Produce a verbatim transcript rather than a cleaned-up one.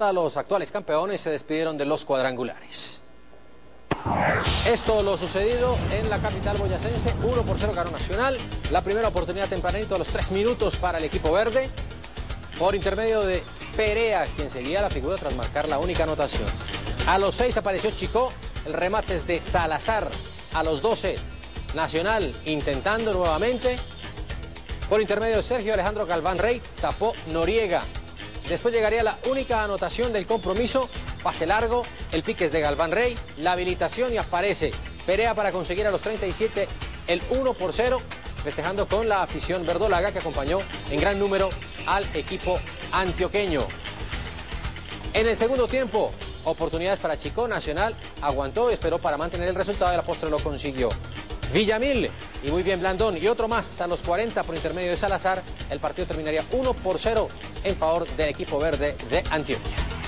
Los actuales campeones se despidieron de los cuadrangulares. Esto lo sucedido en la capital boyacense. uno por cero ganó Nacional. La primera oportunidad tempranito a los tres minutos para el equipo verde, por intermedio de Perea, quien seguía la figura tras marcar la única anotación. A los seis apareció Chicó. El remate es de Salazar. A los doce, Nacional intentando nuevamente. Por intermedio de Sergio Alejandro Galván Rey, tapó Noriega. Después llegaría la única anotación del compromiso, pase largo, el pique es de Galván Rey, la habilitación y aparece Perea para conseguir a los treinta y siete el uno por cero, festejando con la afición verdolaga que acompañó en gran número al equipo antioqueño. En el segundo tiempo, oportunidades para Chicó. Nacional aguantó y esperó para mantener el resultado, y a la postre lo consiguió. Villamil y muy bien Blandón y otro más a los cuarenta por intermedio de Salazar. El partido terminaría uno por cero en favor del equipo verde de Antioquia.